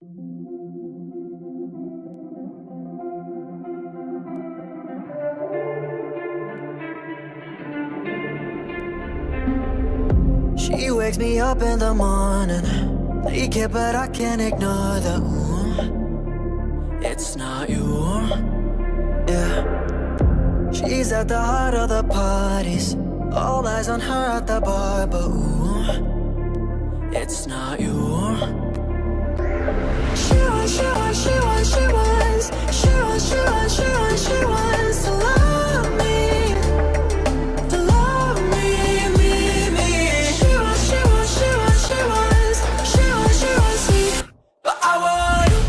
She wakes me up in the morning, naked but I can't ignore the it's not you, yeah. She's at the heart of the parties, all eyes on her at the bar, but it's not you. She wants to love me, me. She wants me, but I want you.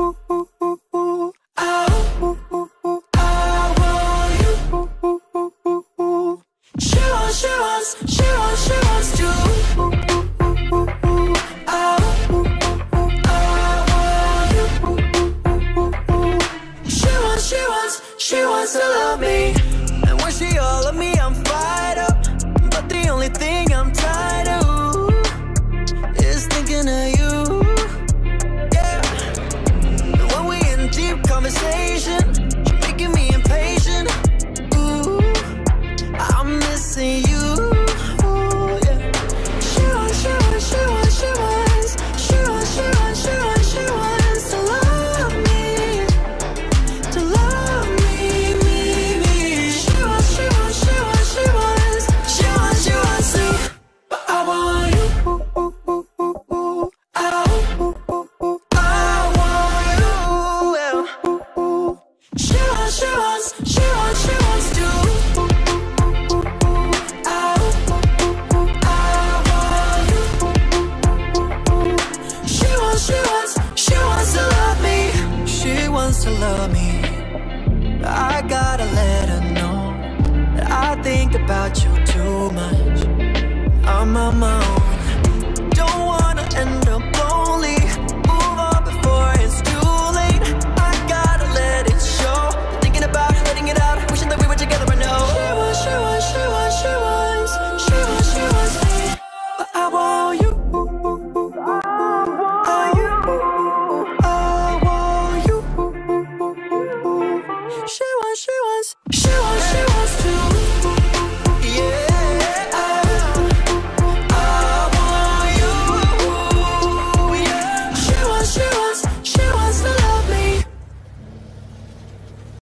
She wants to love me, and when she all of me, I'm fired up. But the only thing I'm tired of is thinking of you. Yeah, and when we in deep conversation, you're making me impatient. Ooh, I'm missing you. Yeah, she wants to love me, to love me. To love me, I gotta let her know that I think about you too much. I'm on my